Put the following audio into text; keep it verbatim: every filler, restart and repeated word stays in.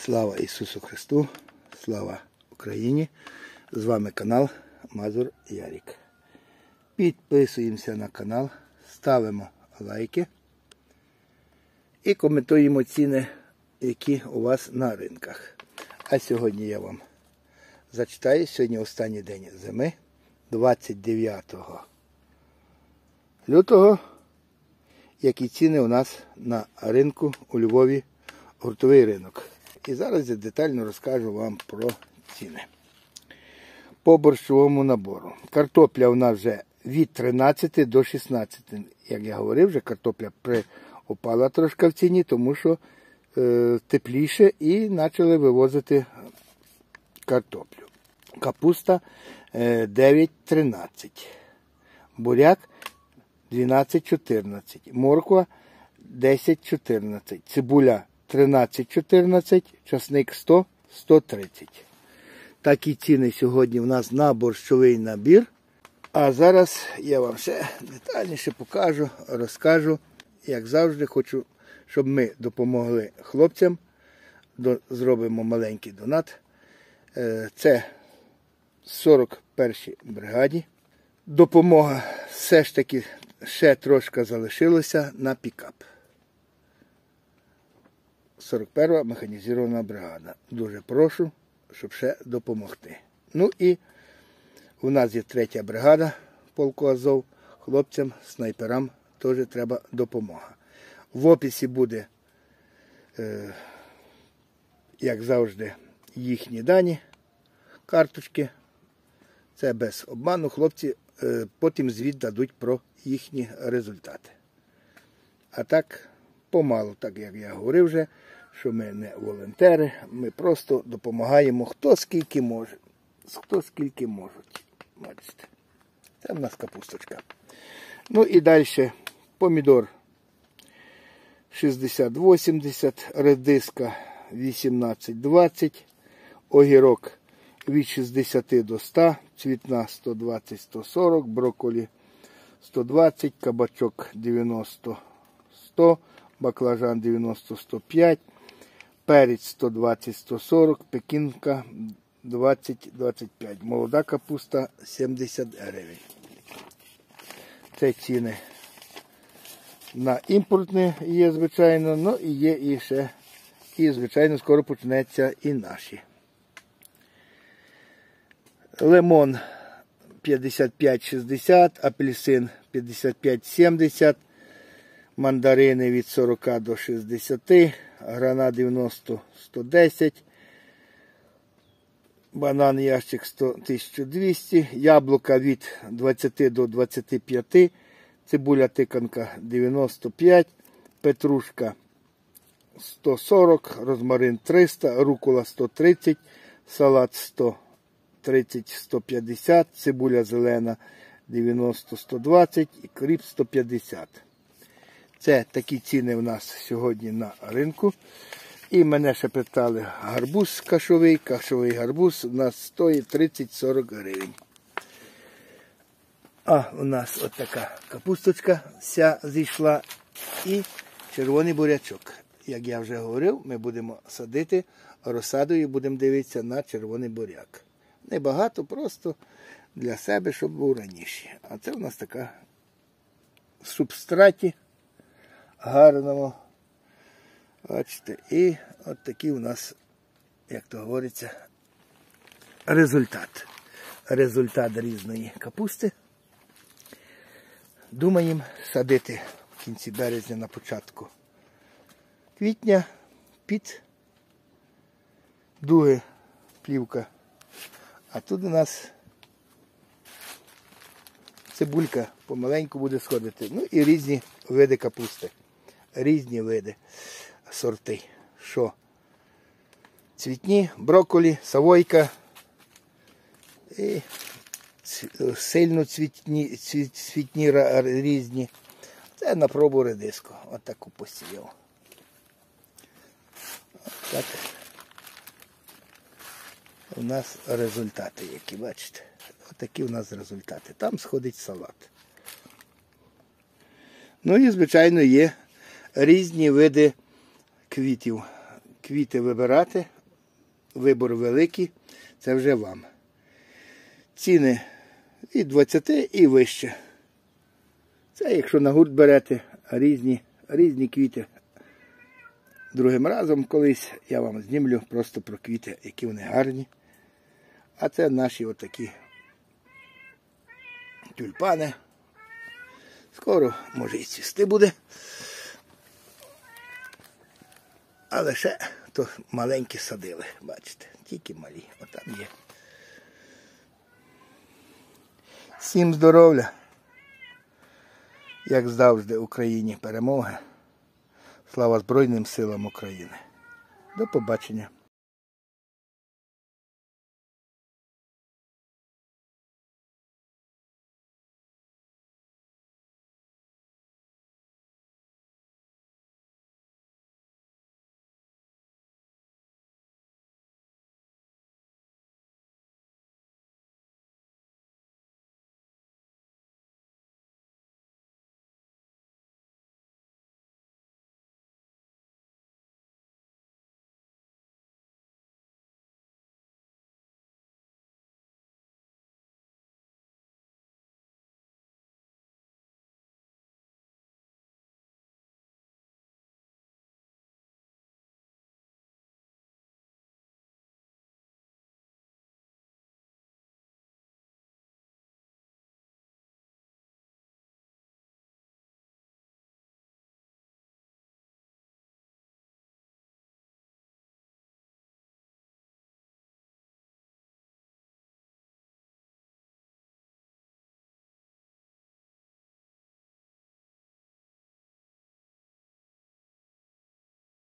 Слава Ісусу Христу, слава Україні! З вами канал Мазур Ярік. Підписуємося на канал, ставимо лайки і коментуємо ціни, які у вас на ринках. А сьогодні я вам зачитаю, сьогодні останній день зими, двадцять дев'ятого лютого, які ціни у нас на ринку у Львові, гуртовий ринок. І зараз я детально розкажу вам про ціни. По борщовому набору. Картопля у нас вже від тринадцяти до шістнадцяти. Як я говорив, вже картопля приопала трошки в ціні, тому що е, тепліше і почали вивозити картоплю. Капуста е, дев'ять тринадцять. Буряк дванадцять чотирнадцять. Морква десять чотирнадцять. Цибуля тринадцять чотирнадцять, часник сто сто тридцять. Такі ціни сьогодні у нас на борщовий набір. А зараз я вам ще детальніше покажу, розкажу. Як завжди, хочу, щоб ми допомогли хлопцям. Зробимо маленький донат. Це сорок першій бригаді. Допомога все ж таки ще трошки залишилося на пікап. сорок перша механізована бригада. Дуже прошу, щоб ще допомогти. Ну і у нас є третя бригада полку Азов. Хлопцям, снайперам теж треба допомога. В описі буде, е, як завжди, їхні дані, карточки. Це без обману. Хлопці е, потім звіт дадуть про їхні результати. А так, помалу, так як я говорив вже, що ми не волонтери, ми просто допомагаємо хто скільки може. Хто скільки можуть. Бачите. Це в нас капусточка. Ну і далі помідор шістдесят вісімдесят, редиска вісімнадцять двадцять, огірок від шістдесяти до ста, цвітна сто двадцять сто сорок, брокколі сто двадцять, кабачок дев'яносто сто, баклажан дев'яносто сто п'ять, перець сто двадцять сто сорок, пекінка двадцять двадцять п'ять, молода капуста сімдесят гривень. Це ціни на імпортне є, звичайно, ну і є і ще, і звичайно скоро почнеться і наші. Лимон п'ятдесят п'ять шістдесят, апельсин п'ятдесят п'ять сімдесят, мандарини від сорока до шістдесяти, гранат дев'яносто сто десять, банан ящик тисяча двісті, яблука від двадцяти до двадцяти п'яти, цибуля тиканка дев'яносто п'ять, петрушка сто сорок, розмарин триста, рукола сто тридцять, салат сто тридцять сто п'ятдесят, цибуля зелена дев'яносто сто двадцять і кріп сто п'ятдесят. Це такі ціни в нас сьогодні на ринку. І мене ще питали, гарбуз кашовий, кашовий гарбуз у нас стоїть тридцять сорок гривень. А у нас от така капусточка вся зійшла і червоний бурячок. Як я вже говорив, ми будемо садити розсадою, будемо дивитися на червоний буряк. Небагато, просто для себе, щоб був раніше. А це у нас така в субстраті гарному. Бачите, і от такий у нас, як то говориться, результат. Результат різної капусти. Думаємо садити в кінці березня, на початку квітня під дуги плівка. А тут у нас цибулька помаленьку буде сходити. Ну і різні види капусти. Різні види, сорти. Що? Цвітні, брокколі, савойка. І сильно цвітні, цвітні різні. Це на пробу редиску. Ось таку посіяв. Ось так. У нас результати, які бачите. Ось такі у нас результати. Там сходить салат. Ну і, звичайно, є різні види квітів. квіти вибирати. Вибор великий, це вже вам. Ціни від двадцяти і вище. Це якщо на гурт берете різні, різні квіти. Другим разом колись я вам знімлю просто про квіти, які вони гарні. А це наші отакі тюльпани. Скоро, може, і цвісти буде. Але ще то маленькі садили, бачите, тільки малі, отам є. Всім здоров'я, як завжди, Україні перемоги. Слава Збройним силам України. До побачення.